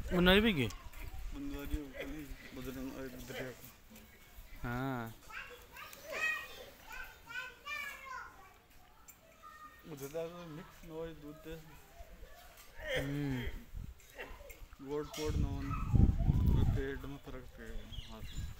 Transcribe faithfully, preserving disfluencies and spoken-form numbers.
उन्हें भी की बंदवारी बदरंग दरिया को। हाँ उधर तो मिक्स नॉइज दूध दे हम्म गोड कोड नॉन पेड़ में फर्क पे हाथ